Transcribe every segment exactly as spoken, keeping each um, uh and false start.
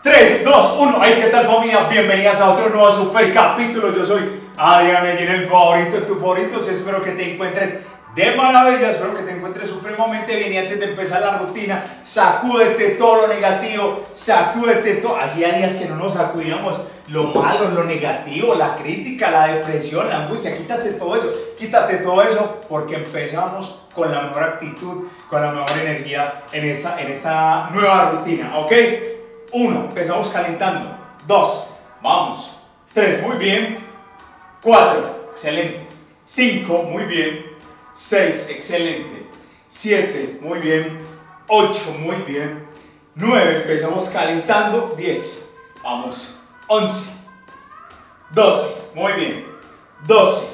tres, dos, uno. Hey, ¿qué tal, familia? Bienvenidas a otro nuevo super capítulo. Yo soy Adrián Medellín, el favorito de tus favoritos. Espero que te encuentres de maravilla, espero que te encuentres supremamente bien. Y antes de empezar la rutina, sacúdete todo lo negativo, sacúdete todo. Hacía días que no nos sacudíamos lo malo, lo negativo, la crítica, la depresión, la angustia. Quítate todo eso, quítate todo eso, porque empezamos con la mejor actitud, con la mejor energía en esta, en esta nueva rutina, ¿ok? Uno, empezamos calentando. Dos, vamos. Tres, muy bien. Cuatro, excelente. Cinco, muy bien. Seis, excelente. Siete, muy bien. Ocho, muy bien. Nueve, empezamos calentando. Diez, vamos. Once, doce, muy bien. Doce,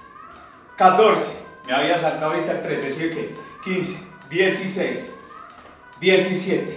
catorce, me había saltado ahorita el trece, ¿sí o qué? Quince, dieciséis, diecisiete,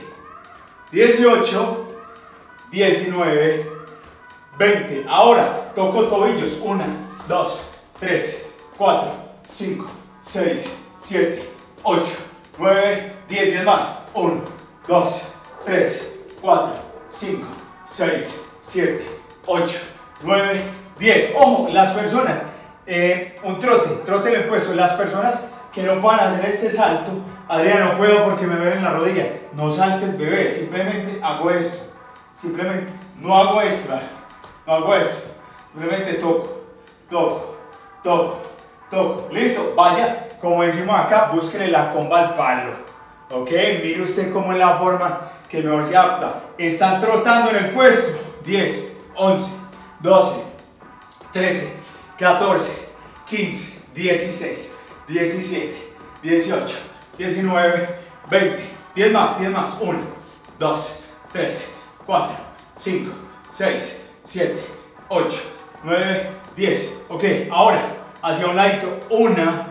dieciocho, diecinueve, veinte. Ahora toco tobillos. Una, dos, tres, cuatro, cinco, seis, siete, ocho, nueve, diez. diez más. uno, dos, tres, cuatro, cinco, seis, siete, ocho, nueve, diez. Ojo, las personas, eh, un trote, trote le he puesto. Las personas que no puedan hacer este salto, Adrián, no puedo porque me duele en la rodilla. No saltes, bebé, simplemente hago esto. Simplemente no hago esto, no hago esto. Simplemente toco, toco, toco, toco. Listo, vaya, como decimos acá, búsquele la comba al palo. Ok, mire usted cómo es la forma que mejor se adapta. Están trotando en el puesto. diez, once, doce, trece, catorce, quince, dieciséis, diecisiete, dieciocho, diecinueve, veinte. diez más, diez más. uno, dos, tres, cuatro, cinco, seis, siete, ocho, nueve, diez. Ok, ahora hacia un ladito. uno,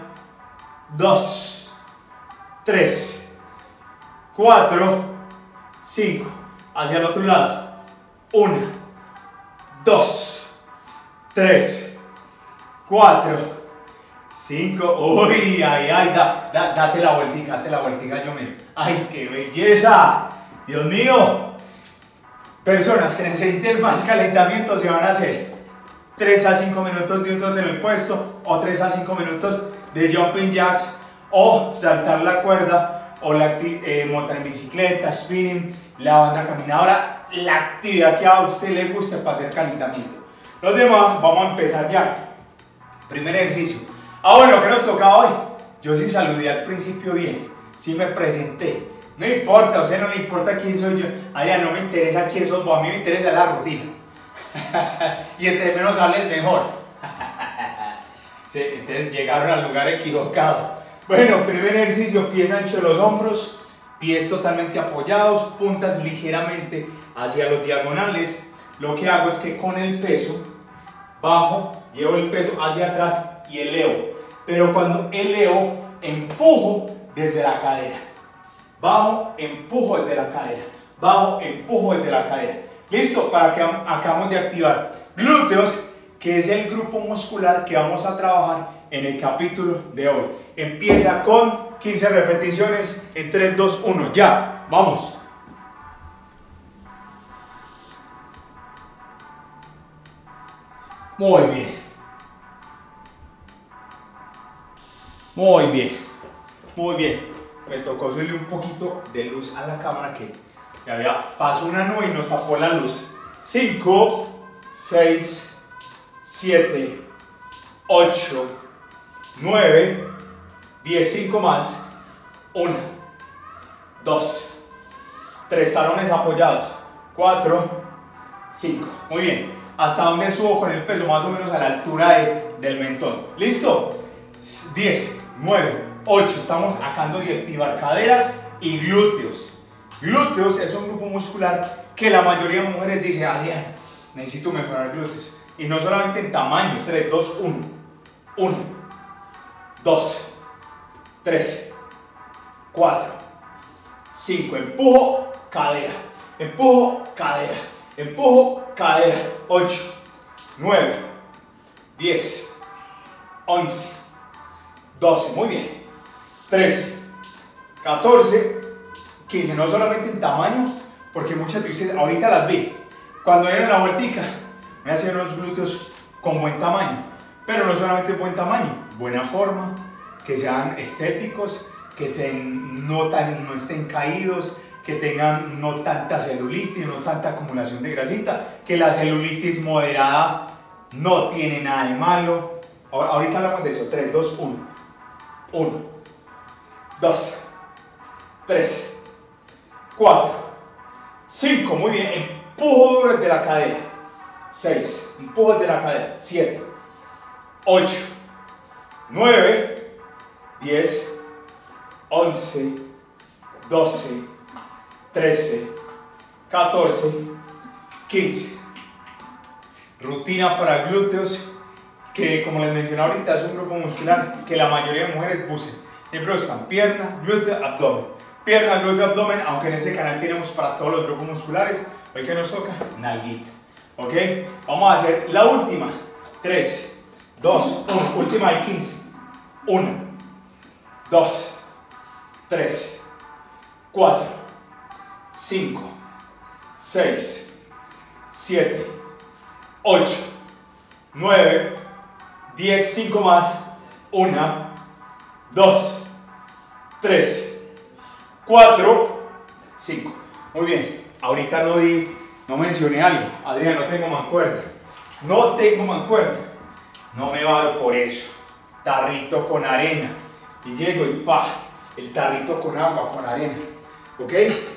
dos, tres, cuatro, cinco. Hacia el otro lado. uno, dos, tres, cuatro, cinco. Uy, ay, ay, da, da, date la vueltica, date la vueltica, yo miro. Ay, qué belleza. Dios mío. Personas que necesiten más calentamiento se van a hacer tres a cinco minutos de un trote en el puesto, o tres a cinco minutos de jumping jacks, o saltar la cuerda, o la, eh, montar en bicicleta, spinning, la banda caminadora, la actividad que a usted le guste para hacer calentamiento. Los demás vamos a empezar ya. Primer ejercicio. Ah, bueno, ¿qué nos toca hoy? Yo sí saludé al principio bien, sí me presenté. No importa, a usted no le importa quién soy yo. Adrián, no me interesa quién sos vos, a mí me interesa la rutina. Y entre menos hables mejor. Sí, entonces llegaron al lugar equivocado. Bueno, primer ejercicio, pies anchos de los hombros, pies totalmente apoyados, puntas ligeramente hacia los diagonales. Lo que hago es que con el peso bajo, llevo el peso hacia atrás y elevo. Pero cuando elevo, empujo desde la cadera. Bajo, empujo desde la cadera. Bajo, empujo desde la cadera. ¿Listo? Para que acabamos de activar glúteos, que es el grupo muscular que vamos a trabajar en el capítulo de hoy. Empieza con quince repeticiones en tres, dos, uno. Ya, vamos. Muy bien. Muy bien. Muy bien. Me tocó subirle un poquito de luz a la cámara que ya había pasó una nube y nos tapó la luz. cinco, seis, siete, ocho, nueve, diez. cinco más. uno, dos, tres, talones apoyados. cuatro, cinco. Muy bien. ¿Hasta dónde subo con el peso? Más o menos a la altura de, del mentón. ¿Listo? diez, nueve, ocho. Estamos acabando de activar cadera y glúteos. Glúteos es un grupo muscular que la mayoría de mujeres dicen: Adrián, necesito mejorar glúteos. Y no solamente en tamaño. tres, dos, uno. uno, dos, tres, cuatro, cinco. Empujo, cadera. Empujo, cadera. Empujo, cadera. ocho, nueve, diez, once, doce. Muy bien. trece, catorce, quince. No solamente en tamaño, porque muchas de ustedes ahorita las vi. Cuando dieron la vueltica, me hacen unos glúteos con buen tamaño, pero no solamente buen tamaño, buena forma, que sean estéticos, que se notan, no estén caídos, que tengan no tanta celulitis, no tanta acumulación de grasita, que la celulitis moderada no tiene nada de malo. Ahora, ahorita hablamos de eso. tres, dos, uno. uno, dos, tres, cuatro, cinco. Muy bien. Empujo duro desde la cadera. seis. Empujo desde la cadera. siete, ocho, nueve, diez, once, doce, trece, catorce, quince. Rutina para glúteos, que como les mencioné ahorita es un grupo muscular que la mayoría de mujeres usan. Siempre buscan pierna, glúteo, abdomen. Pierna, glúteo, abdomen, aunque en este canal tenemos para todos los grupos musculares. Hoy que nos toca, nalguita. ¿Ok? Vamos a hacer la última. tres, dos, uno. Última de quince. uno, dos, tres, cuatro, cinco, seis, siete, ocho, nueve, diez, cinco más, uno, dos, tres, cuatro, cinco. Muy bien, ahorita no di, no mencioné algo. Adrián, no tengo mancuerna. No tengo mancuerna. No me varo por eso. Tarrito con arena. Y llego y pa, el tarrito con agua, con arena. ¿Ok?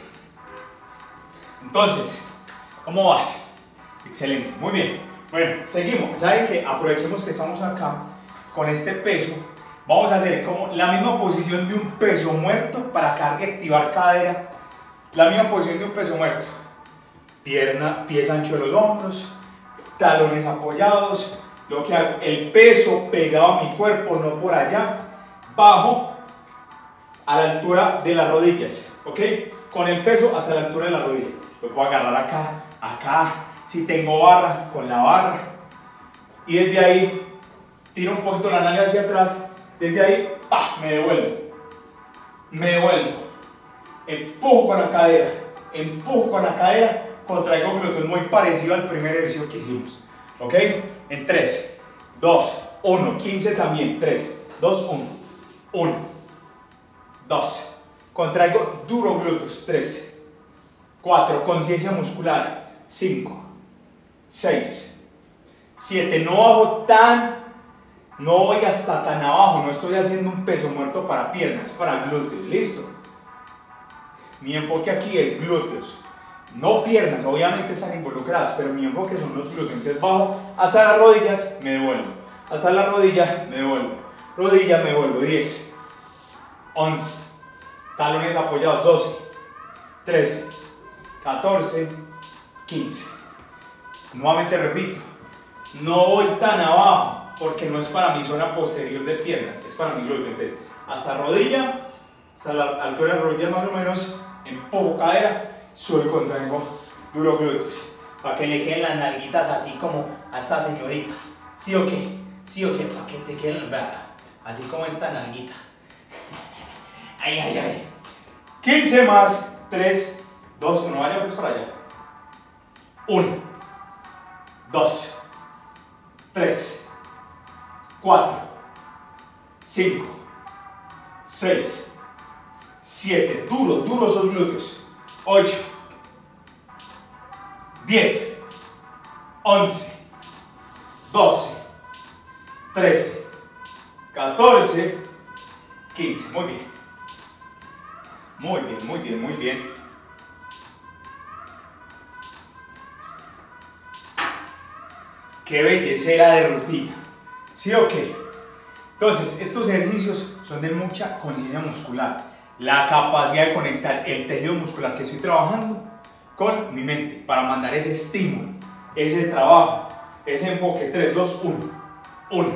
Entonces, ¿cómo vas? Excelente, muy bien. Bueno, seguimos. ¿Saben qué? Aprovechemos que estamos acá con este peso. Vamos a hacer como la misma posición de un peso muerto para carga y activar cadera. La misma posición de un peso muerto. Pierna, pies anchos de los hombros, talones apoyados. Lo que hago, el peso pegado a mi cuerpo, no por allá. Bajo a la altura de las rodillas, ¿ok? Con el peso hasta la altura de la rodilla. Lo puedo agarrar acá, acá. Si tengo barra, con la barra. Y desde ahí, tiro un poquito la nalga hacia atrás. Desde ahí, ¡pah!, me devuelvo. Me devuelvo. Empujo con la cadera. Empujo con la cadera. Contraigo glúteos. Muy parecido al primer ejercicio que hicimos. ¿Ok? En tres, dos, uno. quince también. tres, dos, uno. uno, dos. Contraigo duro glúteos. tres, cuatro. Conciencia muscular. cinco, seis, siete. No bajo tan, no voy hasta tan abajo. No estoy haciendo un peso muerto para piernas, para glúteos. ¿Listo? Mi enfoque aquí es glúteos. No piernas, obviamente están involucradas, pero mi enfoque son los glúteos. Entonces bajo hasta las rodillas, me devuelvo. Hasta la rodilla, me devuelvo. Rodilla, me devuelvo. diez, once. Talones apoyados. doce, trece, catorce, quince. Nuevamente repito, no voy tan abajo porque no es para mi zona posterior de pierna, es para mi glúteo. Entonces, hasta rodilla, hasta la altura de la rodilla más o menos, empujo cadera, subo y contraigo duro glúteos. Para que le queden las nalguitas así como a esta señorita. ¿Sí o qué? ¿Sí o qué? Para que te queden, así como esta nalguita. Ay, ay, ay. quince más, tres, dos, uno. Vaya pues para allá. uno, dos, tres, cuatro, cinco, seis, siete. Duro, duros esos glúteos. ocho, diez, once, doce, trece, catorce, quince. Muy bien. Muy bien, muy bien, muy bien. Qué bellecera de rutina. ¿Sí o qué? Entonces, estos ejercicios son de mucha conciencia muscular. La capacidad de conectar el tejido muscular que estoy trabajando con mi mente para mandar ese estímulo, ese trabajo, ese enfoque. tres, dos, uno. uno,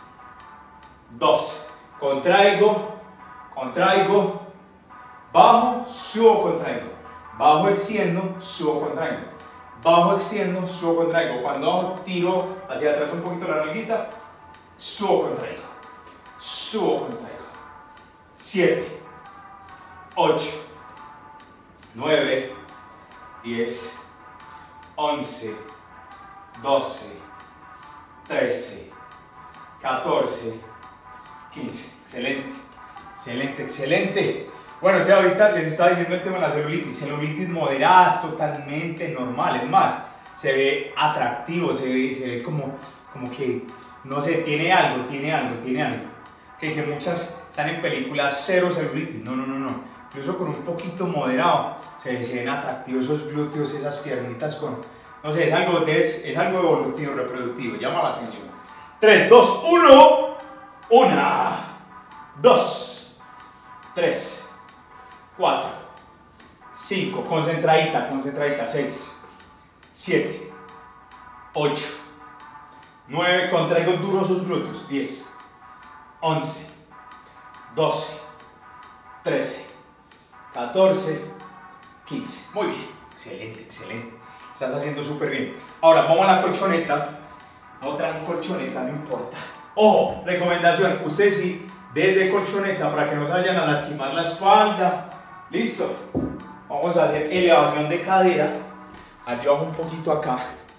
dos. Contraigo, contraigo, bajo, subo, contraigo. Bajo, extiendo, subo, contraigo. Bajo, extiendo, subo, contraigo. Cuando bajo, tiro hacia atrás un poquito la nalguita, subo, contraigo. Subo, contraigo. siete, ocho, nueve, diez, once, doce, trece, catorce, quince. Excelente, excelente, excelente. Bueno, entonces ahorita les estaba diciendo el tema de la celulitis. Celulitis moderada es totalmente normal. Es más, se ve atractivo, se ve, se ve como, como que, no sé, tiene algo, tiene algo, tiene algo. Que, que muchas están en películas cero celulitis. No, no, no, no. Incluso con un poquito moderado se, se ven atractivos esos glúteos, esas piernitas con, no sé, es algo, de, es algo evolutivo, reproductivo. Llama la atención. tres, dos, uno. una, dos, tres, cuatro, cinco, concentradita, concentradita, seis, siete, ocho, nueve, contraigo duro sus glúteos, diez, once, doce, trece, catorce, quince. Muy bien, excelente, excelente. Estás haciendo súper bien. Ahora vamos a la colchoneta. No traje colchoneta, no importa. Ojo, recomendación, ustedes sí, desde colchoneta para que no se vayan a lastimar la espalda. Listo. Vamos a hacer elevación de cadera. Allí bajo un poquito acá.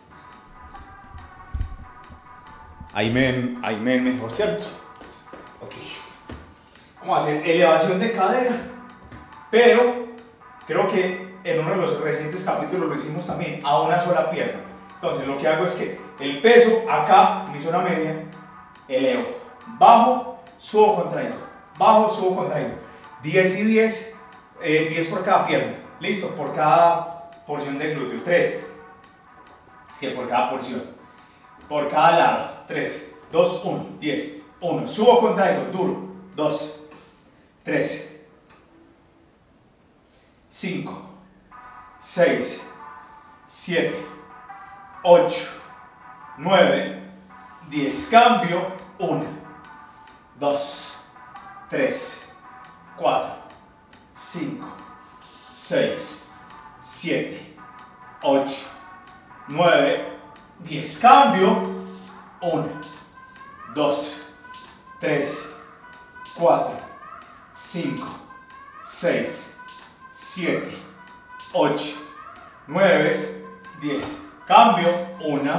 Ahí me ven, ahí me ven mejor, ¿cierto? Ok. Vamos a hacer elevación de cadera. Pero creo que en uno de los recientes capítulos lo hicimos también a una sola pierna. Entonces lo que hago es que el peso acá, mi zona media, elevo, bajo, subo, contraigo, bajo, subo, contraigo. diez y diez, eh, diez por cada pierna. Listo, por cada porción de glúteo. tres. Es que por cada porción. Por cada lado. tres, dos, uno. diez. uno. Subo, contraigo, duro. dos, tres, cinco, seis, siete, ocho, nueve, diez. Cambio. uno, dos, tres, cuatro, cinco, seis, siete, ocho, nueve, diez. Cambio. uno, dos, tres, cuatro, cinco, seis, siete, ocho, nueve, diez. Cambio. uno,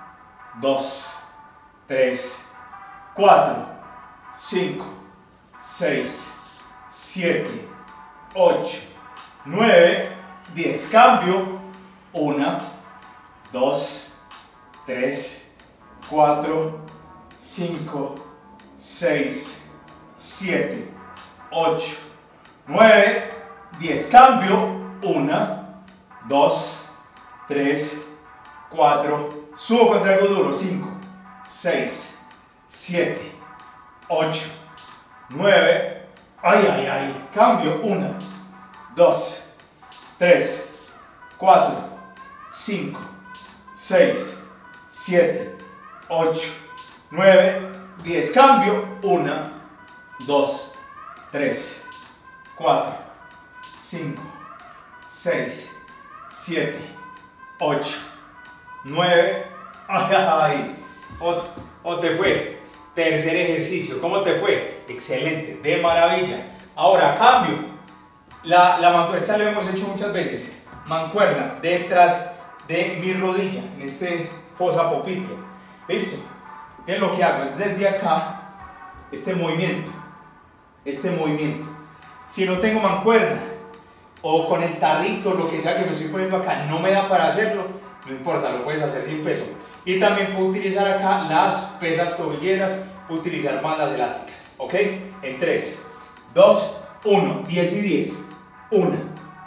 dos, tres, cuatro, cinco, seis, siete, ocho, nueve, diez. Cambio. uno, dos, tres, cuatro, cinco, seis, siete, ocho, nueve, diez. Cambio. uno, dos, tres, cuatro, subo, contraigo duro. cinco, seis, siete, ocho, nueve, ay, ay, ay. Cambio. uno, dos, tres, cuatro, cinco, seis, siete, ocho, nueve, diez. Cambio. uno, dos, tres, cuatro, cinco, seis, siete, ocho, nueve, ay, ay. O, o te fue. Tercer ejercicio. ¿Cómo te fue? Excelente, de maravilla. Ahora cambio. La, la mancuerna, esta la hemos hecho muchas veces. Mancuerna detrás de mi rodilla, en este fosa popliteo. Listo. Entonces lo que hago es desde acá, este movimiento, este movimiento. Si no tengo mancuerna o con el tarrito, lo que sea que me estoy poniendo acá, no me da para hacerlo, no importa, lo puedes hacer sin peso. Y también puedo utilizar acá las pesas tobilleras, puedo utilizar bandas elásticas, ¿ok? En tres, dos, uno, diez y diez. uno,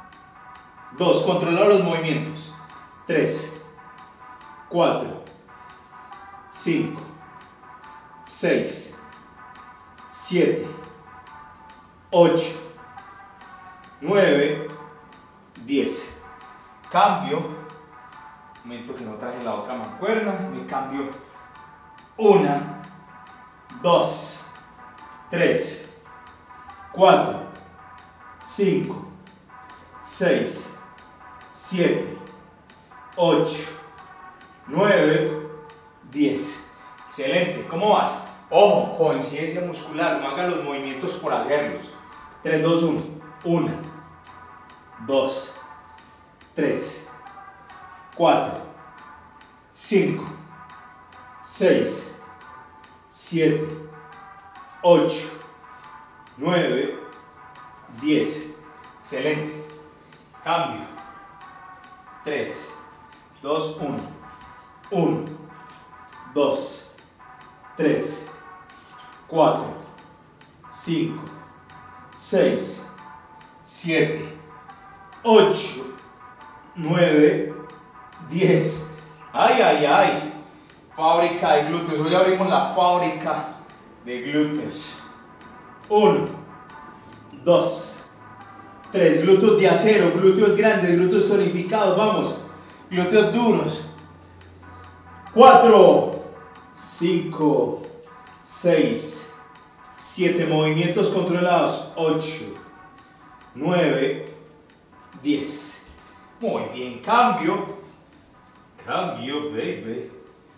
dos, controlar los movimientos. tres, cuatro, cinco, seis, siete, ocho, nueve, diez. Cambio. Momento que no traje la otra mancuerna, me cambio. uno, dos, tres, cuatro, cinco, seis, siete, ocho, nueve, diez. Excelente. ¿Cómo vas? Ojo, conciencia muscular, no hagas los movimientos por hacerlos. tres, dos, uno. uno, dos, tres, cuatro, cinco, seis, siete, ocho, nueve, diez. Excelente. Cambio. tres, dos, uno. uno, dos, tres, cuatro, cinco, seis, siete, ocho, nueve, diez. Ay, ay, ay. Fábrica de glúteos. Hoy abrimos la fábrica de glúteos. uno, dos, tres. Glúteos de acero, glúteos grandes, glúteos tonificados. Vamos. Glúteos duros. cuatro, cinco, seis, siete. Movimientos controlados. ocho, nueve, diez. Muy bien. Cambio. Cambio, baby.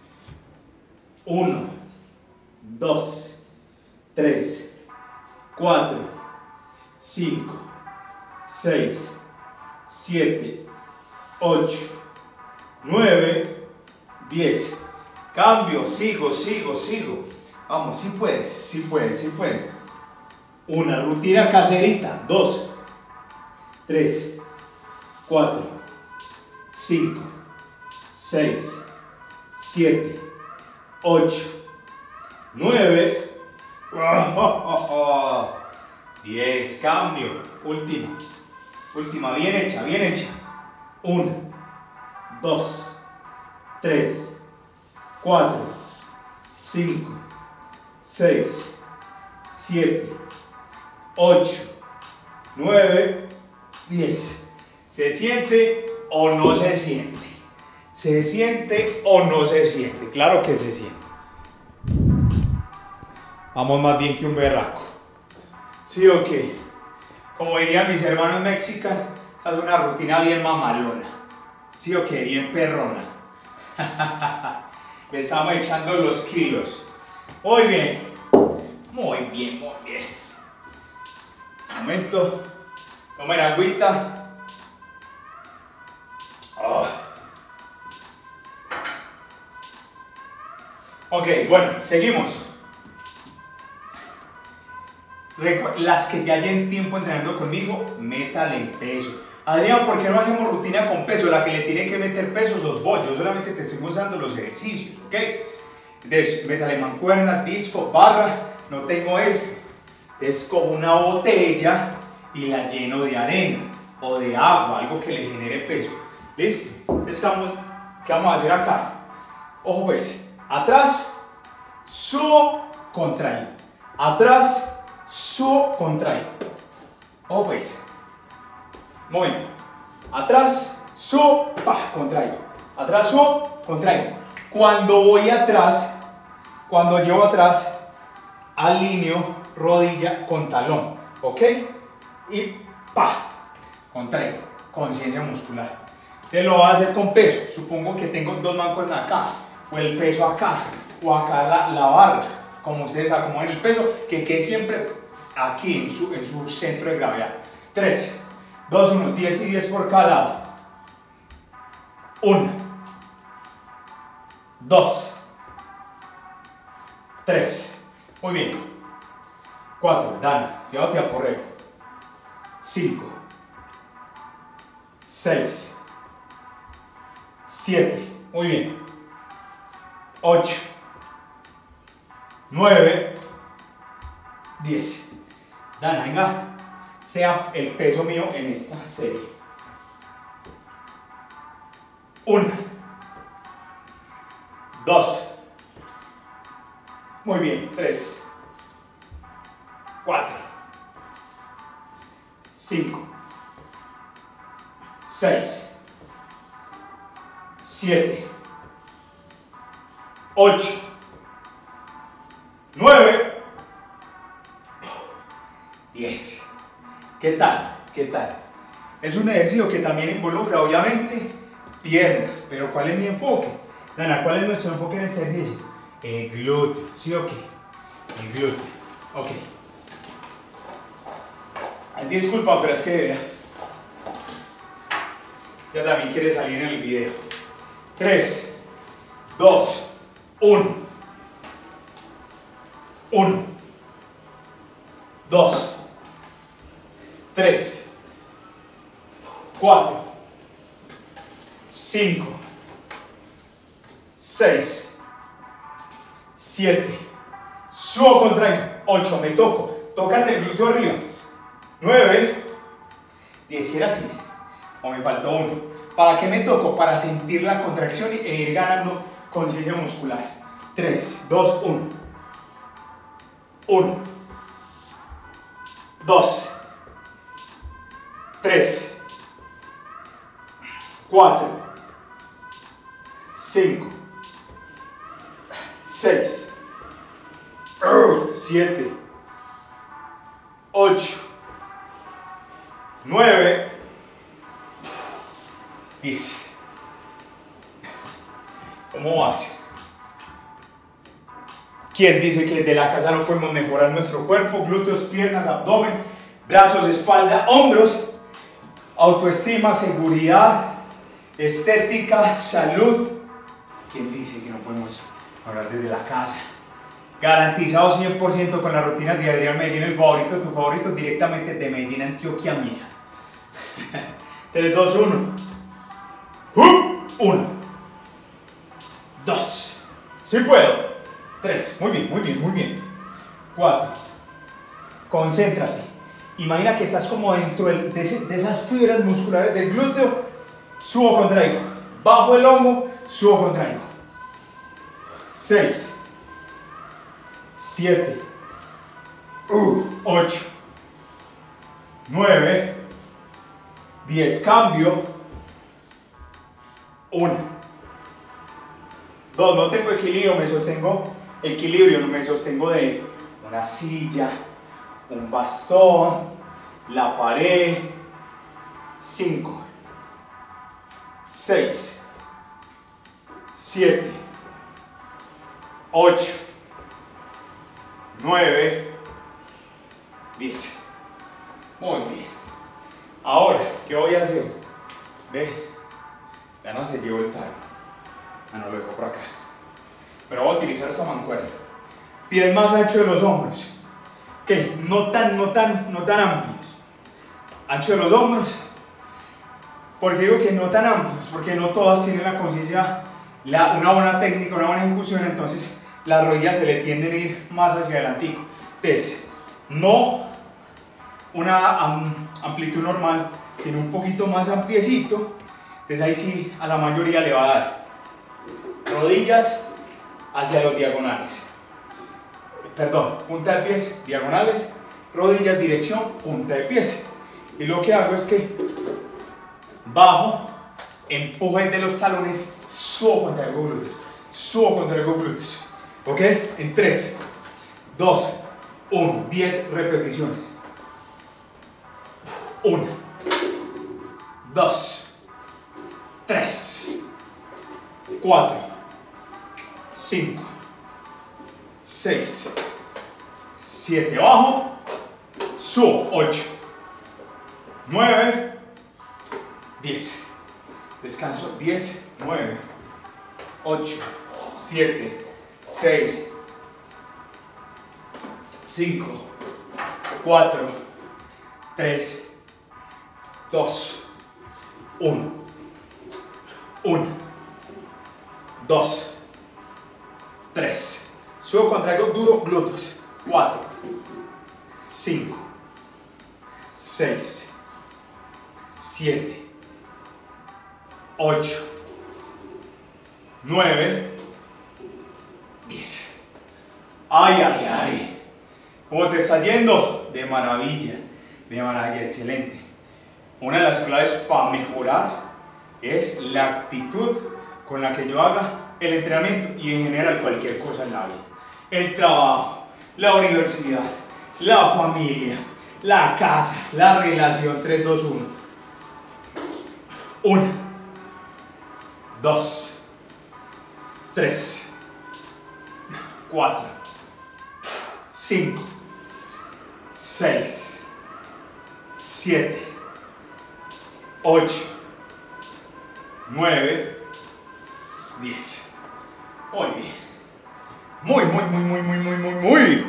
uno, dos, tres, cuatro, cinco, seis, siete, ocho, nueve, diez. Cambio, sigo, sigo, sigo. Vamos, si puedes, si puedes, si puedes. Una rutina caserita. dos, tres, cuatro, cinco, seis, siete, ocho, nueve, diez. Cambio. Última. Última. Bien hecha, bien hecha. uno, dos, tres, cuatro, cinco, seis, siete, ocho, nueve, diez. ¿Se siente o no se siente? ¿Se siente o no se siente? Claro que se siente. Vamos más bien que un berraco. ¿Sí o qué? Como dirían mis hermanos mexicanos, esa es una rutina bien mamalona. ¿Sí o qué? Bien perrona. Le estamos echando los kilos. Muy bien. Muy bien, muy bien. Momento. Tomen agüita. Oh. Ok, bueno, seguimos. Las que ya lleven tiempo entrenando conmigo, métale en peso. Adrián, ¿por qué no hacemos rutina con peso? La que le tiene que meter peso sos vos. Yo solamente te estoy usando los ejercicios, ¿ok? Entonces, métale mancuerna, disco, barra. No tengo esto. Entonces, cojo una botella y la lleno de arena o de agua, algo que le genere peso. ¿Listo? Entonces, ¿qué vamos a hacer acá? Ojo pues, atrás, subo, contraigo. Atrás, subo, contraigo. Ojo pues. Momento. Atrás, subo, pa, contraigo. Atrás, subo, contraigo. Cuando voy atrás, cuando llevo atrás, alineo rodilla con talón. ¿Ok? Y pa, contraigo. Conciencia muscular. Te lo voy a hacer con peso. Supongo que tengo dos mancuernas acá, o el peso acá, o acá la, la barra. Como ustedes acomoden el peso, que quede siempre aquí en su, en su centro de gravedad. tres, dos, uno, diez y diez por cada lado. uno, dos, tres. Muy bien. cuatro, Dana, quédate a correr. cinco, seis, siete, muy bien. ocho, nueve, diez. Dana, venga, sea el peso mío en esta serie. uno, dos, muy bien. tres, cuatro, cinco, seis, siete, ocho, nueve, diez. ¿Qué tal? ¿Qué tal? Es un ejercicio que también involucra, obviamente, pierna. Pero ¿cuál es mi enfoque? Dana, ¿cuál es nuestro enfoque en este ejercicio? El glúteo. ¿Sí o qué? El glúteo. Ok. Disculpa, pero es que ya también quiere salir en el video. tres, dos, uno. uno, dos, tres, cuatro, cinco, seis, siete, subo, contraigo, ocho, me toco, tócate el glúteo arriba, nueve, diez, era así, o me faltó uno. ¿Para qué me toco? Para sentir la contracción e ir ganando conciencia muscular. tres, dos, uno. uno, dos, tres, cuatro, cinco, seis, siete, ocho, nueve, diez. ¿Cómo vas? ¿Quién dice que desde la casa no podemos mejorar nuestro cuerpo? Glúteos, piernas, abdomen, brazos, espalda, hombros, autoestima, seguridad, estética, salud. ¿Quién dice que no podemos mejorar desde la casa? Garantizado cien por ciento con la rutina de Adrián Medellín, el favorito, tu favorito, directamente de Medellín, Antioquia, mía. tres, dos, uno. uno, dos, sí puedo. tres, muy bien, muy bien, muy bien. cuatro, concéntrate. Imagina que estás como dentro de, ese, de esas fibras musculares del glúteo. Subo, contraigo. Bajo el hombro, subo, contraigo. seis, siete, ocho, nueve, diez. Cambio. uno, dos, no tengo equilibrio, me sostengo. Equilibrio, me sostengo de una silla, un bastón, la pared. cinco, seis, siete, ocho, nueve, diez. Muy bien. Ahora, ¿qué voy a hacer? Ve, ya no se llevó el tarro. Ah, no, lo dejo por acá. Pero voy a utilizar esa mancuerna. Pies más ancho de los hombros. Ok, no tan, no tan, no tan amplios. Ancho de los hombros. ¿Por qué digo que no tan amplios? Porque no todas tienen la conciencia, la, una buena técnica, una buena ejecución, entonces las rodillas se le tienden a ir más hacia adelante. Entonces, no una um, amplitud normal, sino un poquito más ampliecito. Entonces ahí sí a la mayoría le va a dar. Rodillas hacia los diagonales. Perdón, punta de pies, diagonales, rodillas, dirección, punta de pies. Y lo que hago es que bajo, empuje de los talones, subo contra el glúteos, subo contra el glúteos. ¿Ok? En tres, dos, uno, diez repeticiones. uno, dos, tres, cuatro, cinco, seis, siete, bajo, subo, ocho, nueve, diez, descanso, diez, nueve, ocho, siete, seis, cinco, cuatro, tres, dos, uno, uno, dos, tres, subo, contraigo duro, glúteos, cuatro, cinco, seis, siete, ocho, nueve, diez. Ay, ay, ay. ¿Cómo te está yendo? De maravilla, de maravilla, excelente. Una de las claves para mejorar es la actitud con la que yo haga el entrenamiento y en general cualquier cosa en la vida. El trabajo, la universidad, la familia, la casa, la relación. Tres, dos, uno. uno, dos, tres, cuatro, cinco, seis, siete, ocho, nueve, diez. Muy bien. Muy, muy, muy, muy, muy, muy, muy, muy.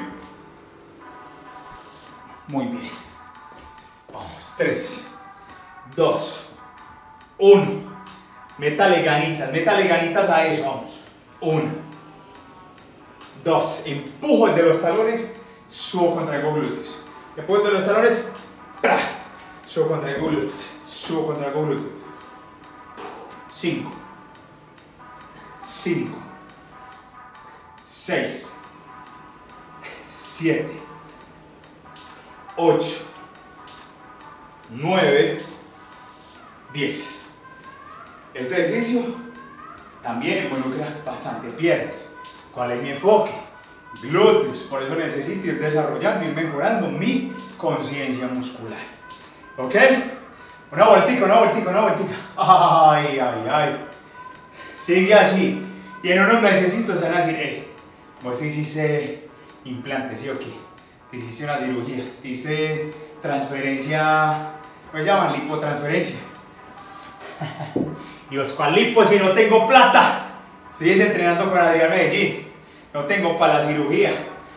Muy bien. Vamos, tres, dos, uno. Métale ganitas, métale ganitas a eso, vamos. uno, dos, empujo el de los talones, subo, contraigo glúteos. Empujo el de los talones, ¡pra! Subo, contraigo glúteos, subo, contraigo glúteos. cinco, cinco, seis, siete, ocho, nueve, diez. Este ejercicio también involucra bastante piernas. ¿Cuál es mi enfoque? Glúteos. Por eso necesito ir desarrollando, ir mejorando mi conciencia muscular. ¿Ok? Una vueltica, una vueltica, una vueltica. Ay, ay, ay. Sigue así. Y en unos mesecitos se van a decir, eh, vos te hiciste implante, ¿sí o qué? Te hiciste una cirugía, te hiciste transferencia, ¿cómo se llaman? Lipotransferencia. Y vos, ¿cuál lipo si no tengo plata? Sigues entrenando con Adrián Medellín. No tengo para la cirugía.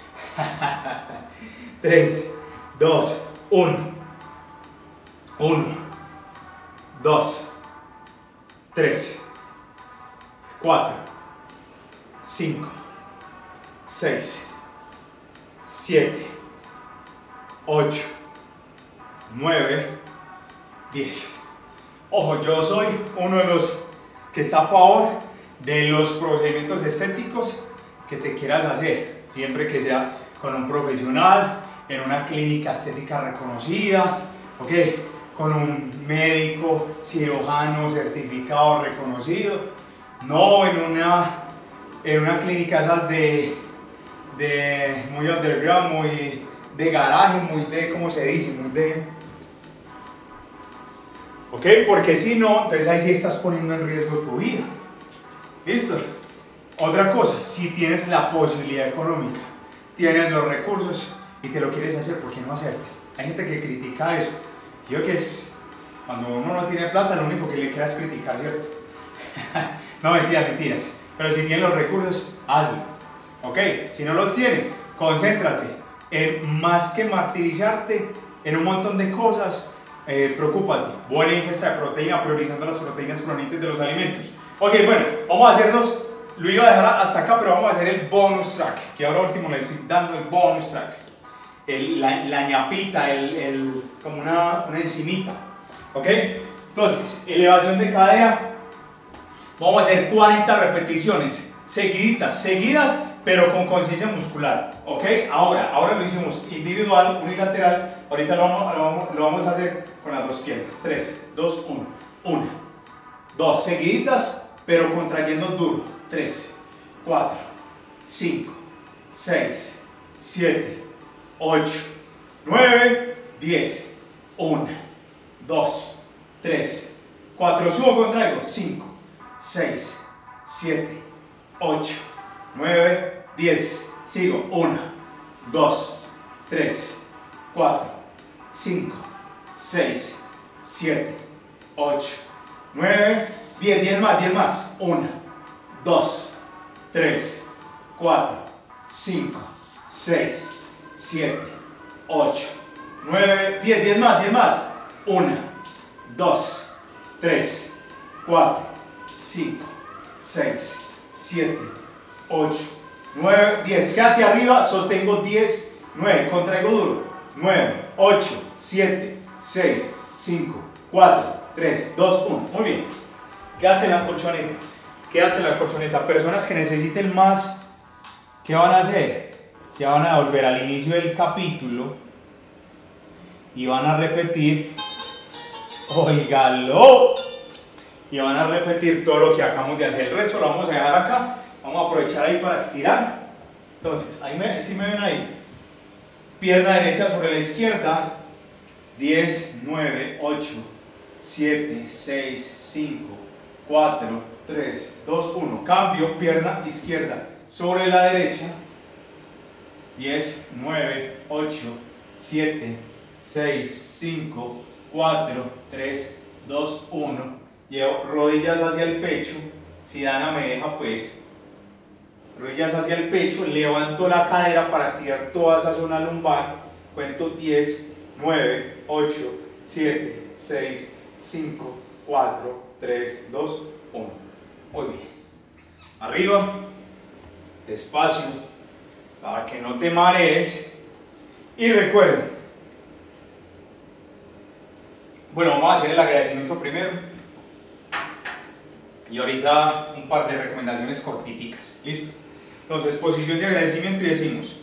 tres, dos, uno. uno, dos, tres, cuatro, cinco, seis, siete, ocho, nueve, diez. Ojo, yo soy uno de los que está a favor de los procedimientos estéticos que te quieras hacer, siempre que sea con un profesional, en una clínica estética reconocida, ¿ok? Con un médico cirujano certificado, reconocido, no en una, en una clínica esas de, de muy underground, muy de garaje, muy de, ¿cómo se dice? Muy de... ¿Ok? Porque si no, entonces ahí sí estás poniendo en riesgo tu vida. ¿Listo? Otra cosa, si tienes la posibilidad económica, tienes los recursos y te lo quieres hacer, ¿por qué no hacerte? Hay gente que critica eso. Yo que es, cuando uno no tiene plata, lo único que le queda es criticar, ¿cierto? No, mentiras, mentiras. Pero si tienes los recursos, hazlo. ¿Ok? Si no los tienes, concéntrate en más que martirizarte en un montón de cosas. Eh, preocúpate, buena ingesta de proteína, priorizando las proteínas provenientes de los alimentos. Ok, bueno, vamos a hacernos, lo iba a dejar hasta acá, pero vamos a hacer el bonus track, que ahora último le estoy dando el bonus track. El, la, la ñapita, el, el, como una, una encimita. Ok, entonces, elevación de cadera, vamos a hacer cuarenta repeticiones, seguiditas, seguidas, pero con conciencia muscular. Ok, ahora, ahora lo hicimos individual, unilateral. Ahorita lo vamos, lo, vamos, lo vamos a hacer con las dos piernas. tres, dos, uno. una, dos, seguiditas, pero contrayendo duro. tres, cuatro, cinco, seis, siete, ocho, nueve, diez. uno, dos, tres, cuatro. Subo, contraigo. cinco, seis, siete, ocho, nueve, diez. Sigo. uno, dos, tres, cuatro, cinco, seis, siete, ocho, nueve, diez, diez más, diez más. uno, dos, tres, cuatro, cinco, seis, siete, ocho, nueve, diez, diez más, diez más. uno, dos, tres, cuatro, cinco, seis, siete, ocho, nueve, diez. Quédate arriba, sostengo diez, nueve, contraigo duro. nueve, ocho, siete, seis, cinco, cuatro, tres, dos, uno. Muy bien. Quédate en la colchoneta. Quédate en la colchoneta. Personas que necesiten más, ¿qué van a hacer? Se van a volver al inicio del capítulo y van a repetir, óigalo, y van a repetir todo lo que acabamos de hacer. El resto lo vamos a dejar acá. Vamos a aprovechar ahí para estirar. Entonces, ahí me, ¿sí me ven ahí? Pierna derecha sobre la izquierda. diez, nueve, ocho, siete, seis, cinco, cuatro, tres, dos, uno. Cambio, pierna izquierda sobre la derecha. diez, nueve, ocho, siete, seis, cinco, cuatro, tres, dos, uno. llevo rodillas hacia el pecho, si Dana me deja pues, rodillas hacia el pecho, levanto la cadera para estirar toda esa zona lumbar, cuento diez, nueve, ocho, siete, seis, cinco, cuatro, tres, dos, uno. Muy bien. Arriba, despacio, para que no te marees. Y recuerden, bueno, vamos a hacer el agradecimiento primero. Y ahorita un par de recomendaciones cortiticas. ¿Listo? Entonces, posición de agradecimiento y decimos: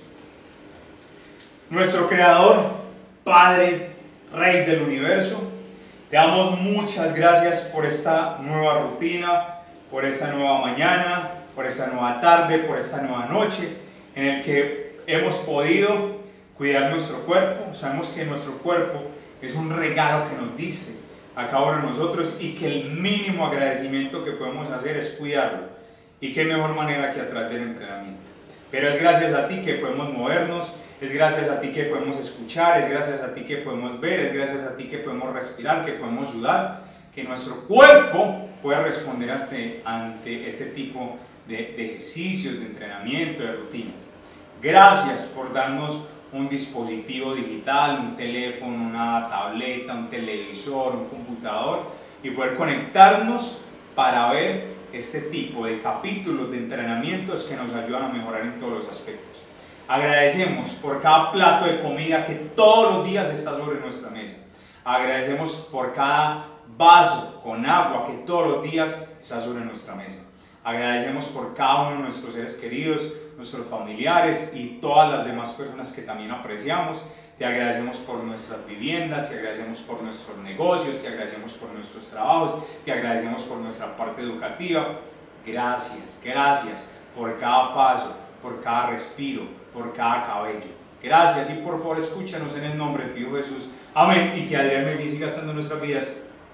nuestro Creador, Padre, Rey del Universo, te damos muchas gracias por esta nueva rutina, por esta nueva mañana, por esta nueva tarde, por esta nueva noche, en el que hemos podido cuidar nuestro cuerpo. Sabemos que nuestro cuerpo es un regalo que nos diste a cada uno de nosotros y que el mínimo agradecimiento que podemos hacer es cuidarlo. Y qué mejor manera que a través del entrenamiento. Pero es gracias a ti que podemos movernos, es gracias a ti que podemos escuchar, es gracias a ti que podemos ver, es gracias a ti que podemos respirar, que podemos sudar, que nuestro cuerpo pueda responder a este, ante este tipo de, de ejercicios, de entrenamiento, de rutinas. Gracias por darnos un dispositivo digital, un teléfono, una tableta, un televisor, un computador, y poder conectarnos para ver este tipo de capítulos de entrenamientos que nos ayudan a mejorar en todos los aspectos. Agradecemos por cada plato de comida que todos los días está sobre nuestra mesa. Agradecemos por cada vaso con agua que todos los días está sobre nuestra mesa. Agradecemos por cada uno de nuestros seres queridos, nuestros familiares y todas las demás personas que también apreciamos. Te agradecemos por nuestras viviendas, te agradecemos por nuestros negocios, te agradecemos por nuestros trabajos, te agradecemos por nuestra parte educativa. Gracias, gracias por cada paso, por cada respiro, por cada cabello. Gracias, y por favor escúchanos en el nombre de tu Hijo Jesús. Amén. Y que Adrián me siga gastando en nuestras vidas.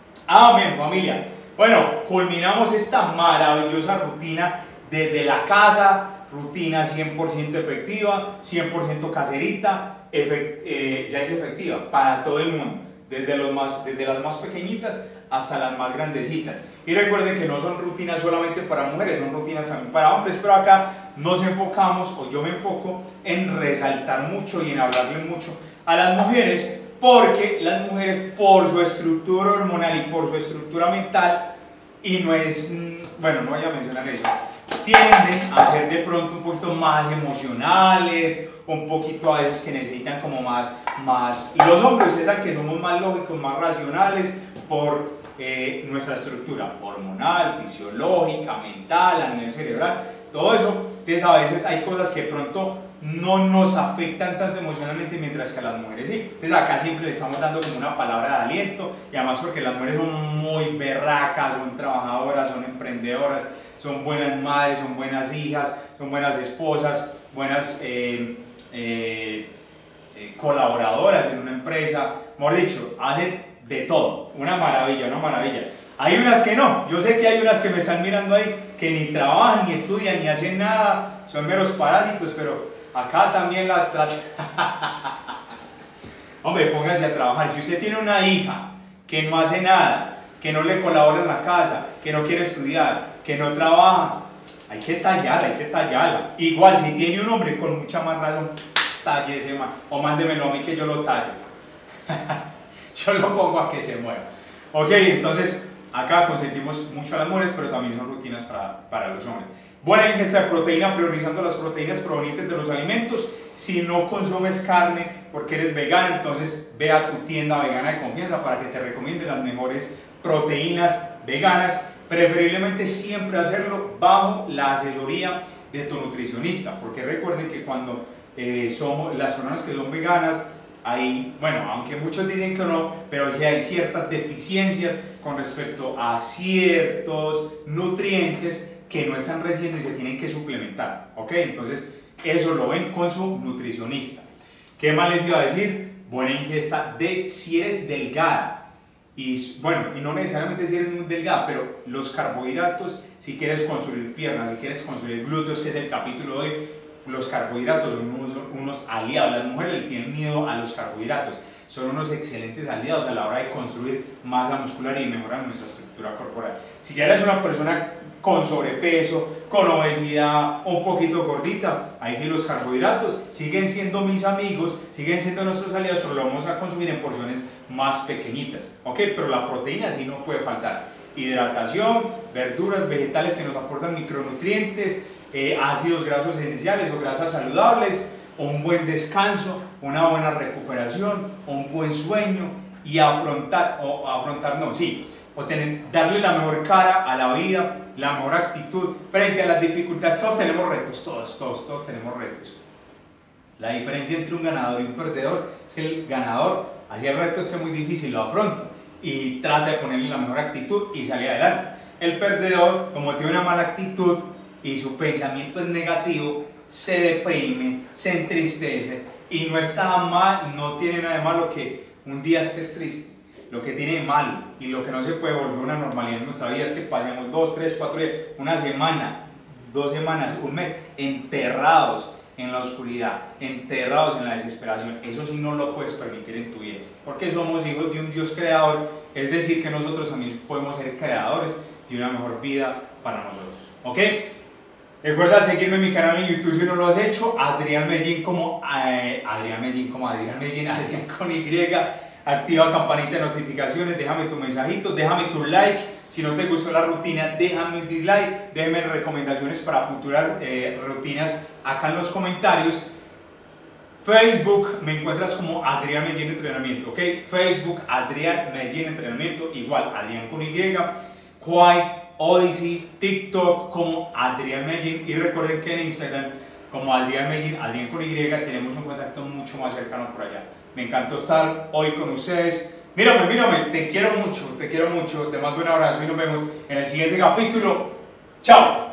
Amén, familia. Bueno, culminamos esta maravillosa rutina desde la casa, rutina cien por ciento efectiva, cien por ciento caserita, efect, eh, ya es efectiva para todo el mundo, desde, los más, desde las más pequeñitas hasta las más grandecitas. Y recuerden que no son rutinas solamente para mujeres, son rutinas también para hombres, pero acá nos enfocamos, o yo me enfoco, en resaltar mucho y en hablarle mucho a las mujeres, porque las mujeres, por su estructura hormonal y por su estructura mental, y no es, bueno, no voy a mencionar eso, tienden a ser de pronto un poquito más emocionales, un poquito a veces que necesitan como más, más los hombres, ustedes saben que somos más lógicos, más racionales por eh, nuestra estructura hormonal, fisiológica, mental, a nivel cerebral, todo eso. Entonces a veces hay cosas que de pronto no nos afectan tanto emocionalmente, mientras que a las mujeres sí. Entonces acá siempre le estamos dando como una palabra de aliento, y además porque las mujeres son muy berracas, son trabajadoras, son emprendedoras, son buenas madres, son buenas hijas, son buenas esposas, buenas eh, eh, eh, colaboradoras en una empresa, mejor dicho, hacen de todo, una maravilla, una maravilla. Hay unas que no, yo sé que hay unas que me están mirando ahí que ni trabajan, ni estudian, ni hacen nada, son meros parásitos, pero acá también las tratan. Hombre, póngase a trabajar. Si usted tiene una hija que no hace nada, que no le colabora en la casa, que no quiere estudiar, que no trabaja, hay que tallarla, hay que tallarla. Igual, si tiene un hombre, con mucha más razón, talle ese man, o mándemelo a mí que yo lo tallo. Yo lo pongo a que se mueva. Ok, entonces acá consentimos mucho a las mujeres, pero también son rutinas para, para los hombres. Buena ingesta de proteína, priorizando las proteínas provenientes de los alimentos. Si no consumes carne porque eres vegana, entonces ve a tu tienda vegana de confianza para que te recomiende las mejores proteínas veganas. Preferiblemente siempre hacerlo bajo la asesoría de tu nutricionista, porque recuerden que cuando eh, somos las personas que son veganas, hay, bueno, aunque muchos dicen que no, pero sí hay ciertas deficiencias con respecto a ciertos nutrientes que no están recibiendo y se tienen que suplementar, ¿ok? Entonces, eso lo ven con su nutricionista. ¿Qué más les iba a decir? Buena ingesta de, si eres delgada, y bueno, y no necesariamente si eres muy delgada, pero los carbohidratos, si quieres construir piernas, si quieres construir glúteos, que es el capítulo de hoy, los carbohidratos son unos, unos aliados. Las mujeres le tienen miedo a los carbohidratos, son unos excelentes aliados a la hora de construir masa muscular y mejorar nuestra estructura corporal. Si ya eres una persona con sobrepeso, con obesidad, un poquito gordita, ahí sí los carbohidratos siguen siendo mis amigos, siguen siendo nuestros aliados, pero lo vamos a consumir en porciones más pequeñitas, ¿ok? Pero la proteína sí no puede faltar. Hidratación, verduras, vegetales que nos aportan micronutrientes, eh, ácidos grasos esenciales o grasas saludables, un buen descanso, una buena recuperación, un buen sueño y afrontar, o afrontar no, sí, o tener, darle la mejor cara a la vida, la mejor actitud frente a las dificultades. Todos tenemos retos, todos, todos, todos tenemos retos. La diferencia entre un ganador y un perdedor es que el ganador, así el reto esté muy difícil, lo afronta y trata de ponerle la mejor actitud y sale adelante. El perdedor, como tiene una mala actitud y su pensamiento es negativo, se deprime, se entristece y no está mal, no tiene nada de malo que un día estés triste. Lo que tiene de malo y lo que no se puede volver una normalidad en nuestra vida es que pasemos dos, tres, cuatro días, una semana, dos semanas, un mes, enterrados en la oscuridad, enterrados en la desesperación. Eso sí no lo puedes permitir en tu vida, porque somos hijos de un Dios creador, es decir, que nosotros también podemos ser creadores de una mejor vida para nosotros, ¿ok? Recuerda seguirme en mi canal en YouTube si no lo has hecho, Adrián Medellín como eh, Adrián Medellín como Adrián Medellín, Adrián con Y. Activa campanita de notificaciones, déjame tu mensajito, déjame tu like. Si no te gustó la rutina, déjame un dislike, déjame recomendaciones para futuras eh, rutinas acá en los comentarios. Facebook, me encuentras como Adrián Medellín Entrenamiento, ¿ok? Facebook, Adrián Medellín Entrenamiento, igual, Adrián con Y. Quai, Odyssey, TikTok como Adrián Medellín. Y recuerden que en Instagram, como Adrián Medellín, Adrián con Y, tenemos un contacto mucho más cercano por allá. Me encantó estar hoy con ustedes. Mírame, mírame, te quiero mucho, te quiero mucho, te mando un abrazo y nos vemos en el siguiente capítulo. ¡Chao!